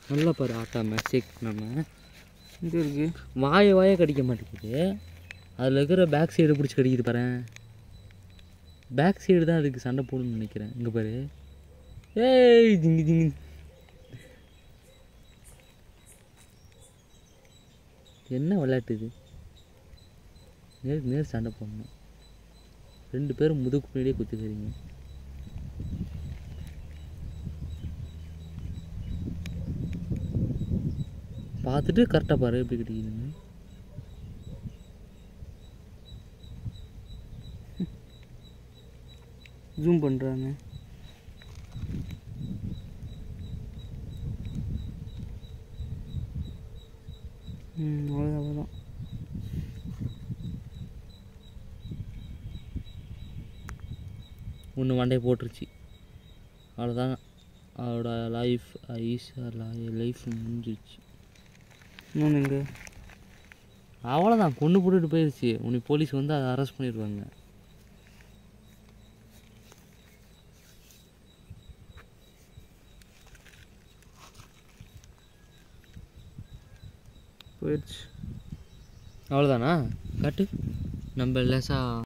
நல்லா பாரு ஆட்டாம செக் நம்ம இங்கே இருக்குது. வாயை கடிக்க மாட்டேங்குது. அதில் இருக்கிற பேக் சைடு பிடிச்சி கடிக்குது பாரு. பேக் சைடு தான் அதுக்கு சண்டை போடணும்னு நினைக்கிறேன். இங்கே பாரு. ஏய் திங்கி திங்கி. என்ன விளையாட்டு இது? நேர் சண்டை போடணும். 2 பேரும் முதுகு பின்னாடியே குத்திக்கிறீங்க. பார்த்துட்டு கரெக்டாக பாரு எப்படி கிடைக்குதுன்னு. ஜூம் பண்ணுறாங்க. அவ்வளோதான். ஒன்று வண்டையை போட்டுருச்சு. அவ்வளோதான். அவளோட லைஃப் முடிஞ்சிருச்சு. இன்னொன்று இங்கே. அவ்வளோதான், கொண்டு போட்டுட்டு போயிடுச்சு. உனக்கு போலீஸ் வந்து அதை அரெஸ்ட் பண்ணிடுவாங்க. போயிடுச்சு. அவ்வளோதானா? காட்டு. நம்ம லேசாக